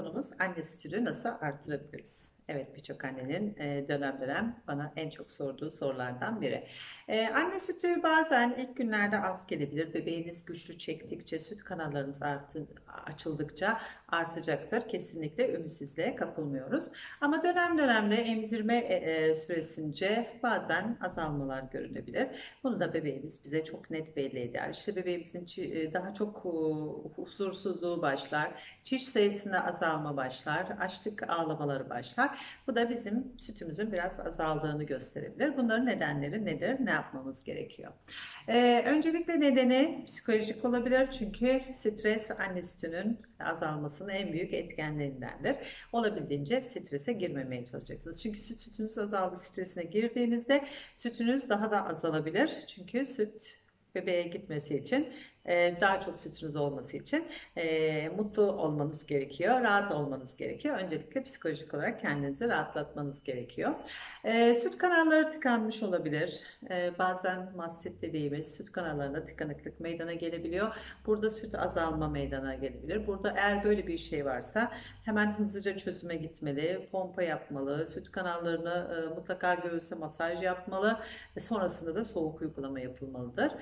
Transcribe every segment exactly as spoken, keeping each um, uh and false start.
konumuz anne sütünü nasıl artırabiliriz? Evet, birçok annenin e, dönem dönem bana en çok sorduğu sorulardan biri. E, anne sütü bazen ilk günlerde az gelebilir. Bebeğiniz güçlü çektikçe, süt kanallarınız artı, açıldıkça artacaktır. Kesinlikle ümitsizliğe kapılmıyoruz. Ama dönem dönemde emzirme e, e, süresince bazen azalmalar görülebilir. Bunu da bebeğimiz bize çok net belli eder. İşte bebeğimizin çi- daha çok e, huzursuzluğu başlar, çiş sayısında azalma başlar, açlık ağlamaları başlar. Bu da bizim sütümüzün biraz azaldığını gösterebilir. Bunların nedenleri nedir? Ne yapmamız gerekiyor? Ee, öncelikle nedeni psikolojik olabilir. Çünkü stres anne sütünün azalmasının en büyük etkenlerindendir. Olabildiğince strese girmemeye çalışacaksınız. Çünkü süt sütünüz azaldı, stresine girdiğinizde sütünüz daha da azalabilir. Çünkü süt bebeğe gitmesi için, daha çok sütünüz olması için mutlu olmanız gerekiyor, rahat olmanız gerekiyor. Öncelikle psikolojik olarak kendinizi rahatlatmanız gerekiyor. Süt kanalları tıkanmış olabilir. Bazen mastit dediğimiz süt kanallarında tıkanıklık meydana gelebiliyor. Burada süt azalma meydana gelebilir. Burada eğer böyle bir şey varsa hemen hızlıca çözüme gitmeli, pompa yapmalı, süt kanallarını mutlaka göğüse masaj yapmalı ve sonrasında da soğuk uygulama yapılmalıdır.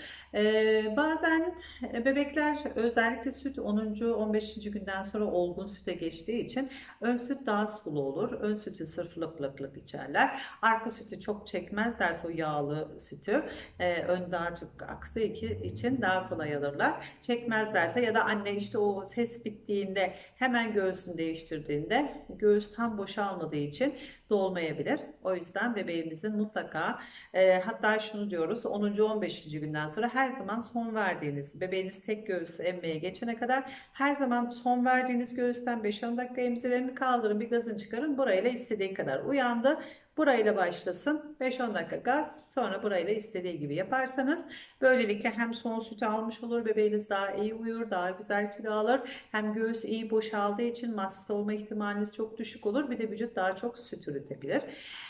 Bazen bebekler özellikle süt onuncu on beşinci günden sonra olgun süte geçtiği için ön süt daha sulu olur. Ön sütü sırf lık lık lık içerler. Arka sütü çok çekmezlerse o yağlı sütü ön daha çok aktığı için daha kolay alırlar. Çekmezlerse ya da anne işte o ses bittiğinde hemen göğsünü değiştirdiğinde göğüs tam boşalmadığı için dolmayabilir. O yüzden bebeğimizin mutlaka hatta şunu diyoruz onuncu on beşinci günden sonra her zaman son verdiğiniz bebeğiniz tek göğüs emmeye geçene kadar her zaman son verdiğiniz göğüsten beş on dakika emzilerini kaldırın, bir gazını çıkarın, burayla istediği kadar uyandı. Burayla başlasın, beş on dakika gaz, sonra burayla istediği gibi yaparsanız böylelikle hem son sütü almış olur, bebeğiniz daha iyi uyur, daha güzel kilo alır, hem göğüs iyi boşaldığı için mastit olma ihtimaliniz çok düşük olur, bir de vücut daha çok süt üretebilir.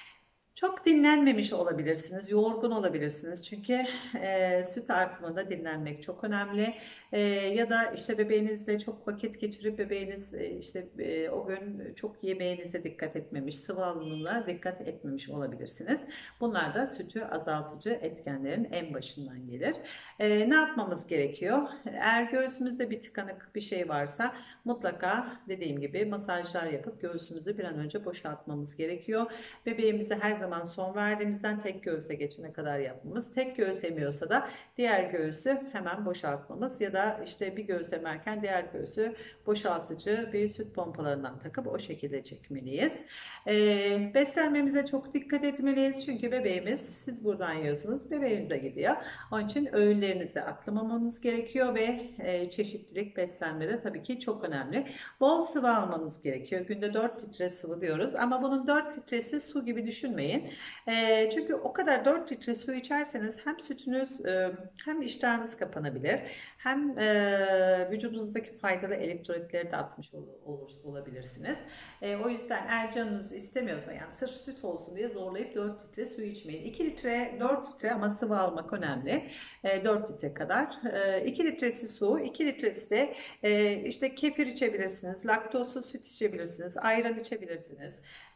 Çok dinlenmemiş olabilirsiniz, yorgun olabilirsiniz. Çünkü e, süt artımında dinlenmek çok önemli. E, ya da işte bebeğinizle çok vakit geçirip bebeğiniz e, işte e, o gün çok yemeğinize dikkat etmemiş, sıvı alımına dikkat etmemiş olabilirsiniz. Bunlar da sütü azaltıcı etkenlerin en başından gelir. E, ne yapmamız gerekiyor? Eğer göğsümüzde bir tıkanık bir şey varsa mutlaka dediğim gibi masajlar yapıp göğsümüzü bir an önce boşaltmamız gerekiyor. Bebeğimize her zaman son verdiğimizden tek göğüse geçene kadar yapmamız. Tek göğüs emiyorsa da diğer göğüsü hemen boşaltmamız ya da işte bir göğüs emerken diğer göğüsü boşaltıcı bir süt pompalarından takıp o şekilde çekmeliyiz. Ee, beslenmemize çok dikkat etmeliyiz. Çünkü bebeğimiz, siz buradan yiyorsunuz, bebeğimize gidiyor. Onun için öğünlerinizi atlamamanız gerekiyor ve e, çeşitlilik beslenmede tabii ki çok önemli. Bol sıvı almanız gerekiyor. Günde dört litre sıvı diyoruz ama bunun dört litresi su gibi düşünmeyin. E, çünkü o kadar dört litre su içerseniz hem sütünüz e, hem iştahınız kapanabilir, hem e, vücudunuzdaki faydalı elektrolitleri de atmış ol, olur, olabilirsiniz. E, o yüzden eğer canınız istemiyorsa, yani sırf süt olsun diye zorlayıp dört litre su içmeyin. iki litre, dört litre ama sıvı almak önemli. E, dört litre kadar. E, iki litresi su, iki litresi de e, işte kefir içebilirsiniz, laktozsuz süt içebilirsiniz, ayran içebilirsiniz.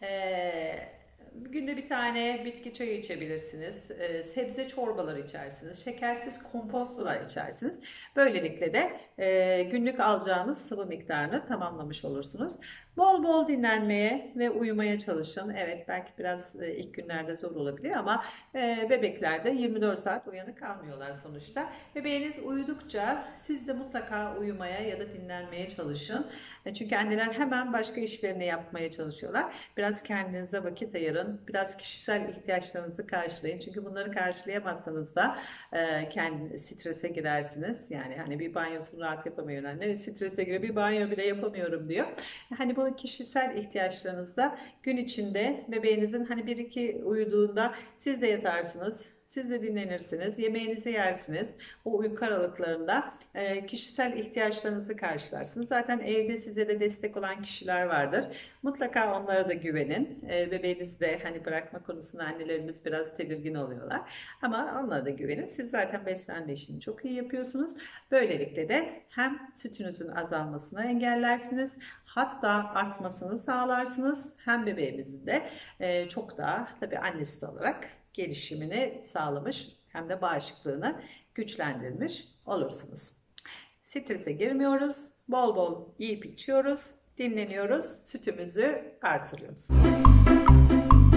E, Günde bir tane bitki çayı içebilirsiniz, e, sebze çorbaları içersiniz, şekersiz kompostolar içersiniz. Böylelikle de e, günlük alacağınız sıvı miktarını tamamlamış olursunuz. Bol bol dinlenmeye ve uyumaya çalışın. Evet, belki biraz e, ilk günlerde zor olabiliyor ama e, bebekler de yirmi dört saat uyanık kalmıyorlar sonuçta. Bebeğiniz uyudukça siz de mutlaka uyumaya ya da dinlenmeye çalışın. E, çünkü anneler hemen başka işlerini yapmaya çalışıyorlar. Biraz kendinize vakit ayırın. Biraz kişisel ihtiyaçlarınızı karşılayın. Çünkü bunları karşılayamazsanız da e, kendi strese girersiniz. Yani hani bir banyosunu rahat yapamıyor anne. Strese giriyor. Bir banyo bile yapamıyorum diyor. Hani bu kişisel ihtiyaçlarınızda gün içinde bebeğinizin hani bir iki uyuduğunda siz de yatarsınız. Siz de dinlenirsiniz, yemeğinizi yersiniz. O uyku aralıklarında e, kişisel ihtiyaçlarınızı karşılarsınız. Zaten evde size de destek olan kişiler vardır. Mutlaka onlara da güvenin. E, bebeğinizi de hani bırakma konusunda annelerimiz biraz tedirgin oluyorlar. Ama onlara da güvenin. Siz zaten beslenme işini çok iyi yapıyorsunuz. Böylelikle de hem sütünüzün azalmasını engellersiniz, hatta artmasını sağlarsınız. Hem bebeğimizin de e, çok daha tabii anne sütü olarak gelişimini sağlamış hem de bağışıklığını güçlendirmiş olursunuz. Strese girmiyoruz, bol bol yiyip içiyoruz, dinleniyoruz, sütümüzü artırıyoruz.